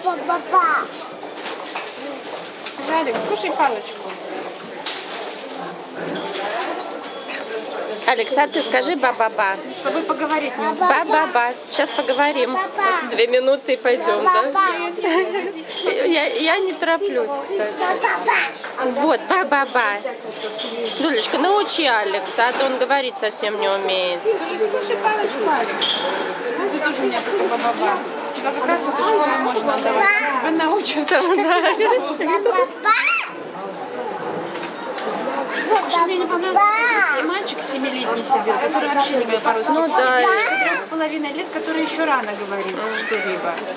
Алекс, скушай палочку. Алекс, а ты скажи ба-ба-ба. С тобой поговорить не успею. Ба-ба-ба. Сейчас поговорим. 2 минуты и пойдем, да? Я не тороплюсь, кстати. Вот, ба-ба-ба. Дулечка, научи Алекса, а то он говорить совсем не умеет. Скажи, скушай палочку, Алекс. Ну, ты тоже у меня такой ба-ба-ба. Тебя как раз в эту школу можно отдавать. Тебя научат. Мне не понравился и мальчик 7-летний сидел, который вообще не говорил по-русски. Ну да. Девочка 3,5 лет, которая еще рано говорит что-либо.